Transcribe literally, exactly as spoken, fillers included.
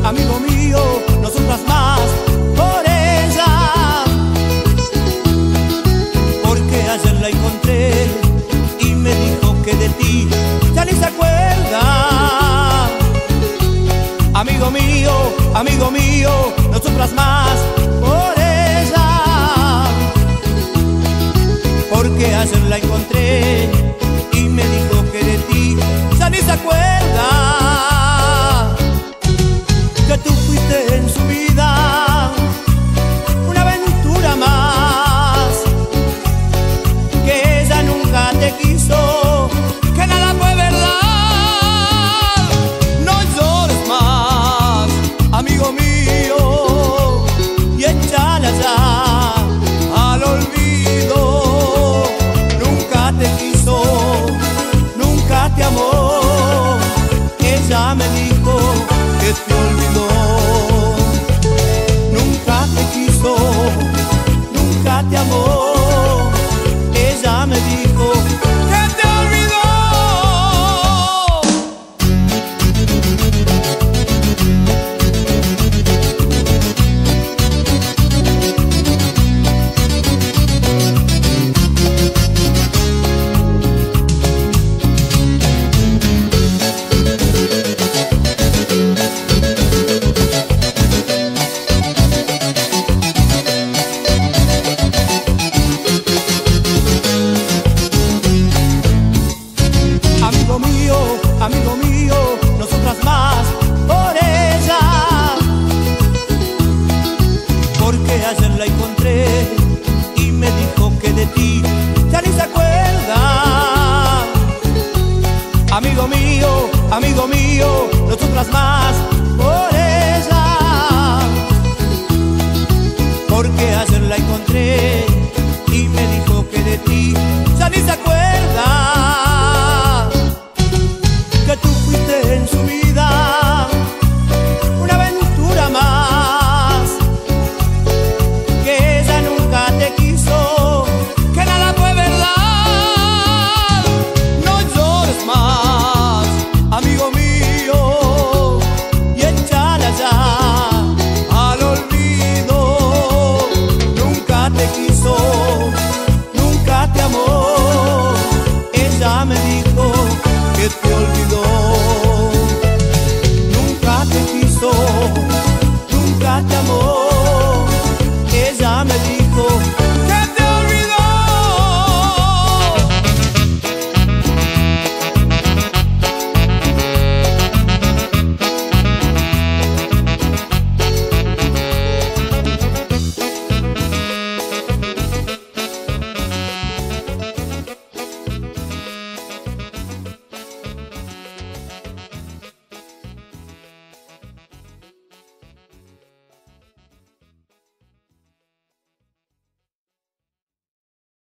amigo mío, nosotras más por ella. Porque ayer la encontré y me dijo que de ti ya ni se acuerda. Amigo mío, amigo mío, nosotras más por ella. Porque ayer la encontré y me dijo que de ti ya ni se acuerda. Que tú fuiste en su vida una aventura más, que ella nunca te quiso, que nada fue verdad. No llores más, amigo mío, y échala ya al olvido. Nunca te quiso, nunca te amó. Ella me dijo que te olvidó. Nunca te quiso, nunca te amó. Ella me dijo que te olvidó. Amigo mío, amigo mío, nosotras más por ella. Porque ayer la encontré y me dijo que de ti ya ni se acuerda. Amigo mío, amigo mío, nosotras más por ella. Porque ayer